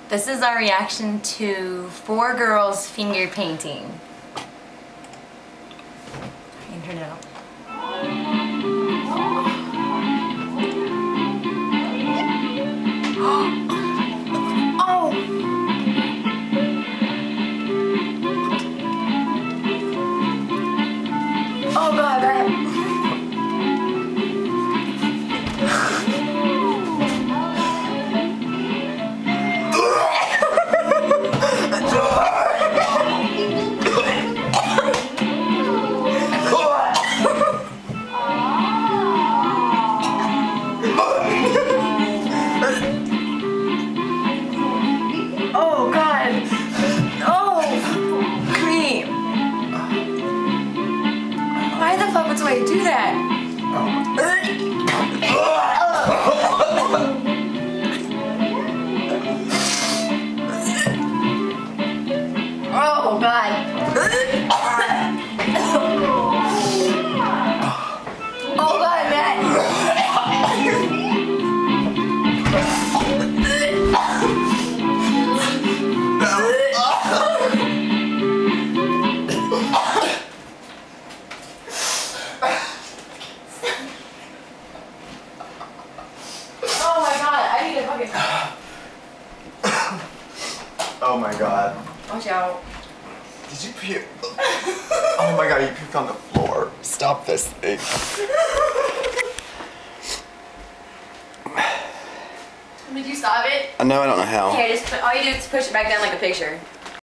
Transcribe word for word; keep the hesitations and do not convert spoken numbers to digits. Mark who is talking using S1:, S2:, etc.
S1: This is our reaction to four girls finger painting. I can turn it out. Oh god, that... Oh god! Oh! Cream! Why the fuck would somebody do that? Oh god! Oh god, Matt!
S2: Oh my god.
S1: Watch out.
S2: Did you puke? Oh my god, you puked on the floor. Stop this thing.
S1: Did you stop it?
S2: I know, I don't know how.
S1: Okay, just put, all you do is push it back down like a picture.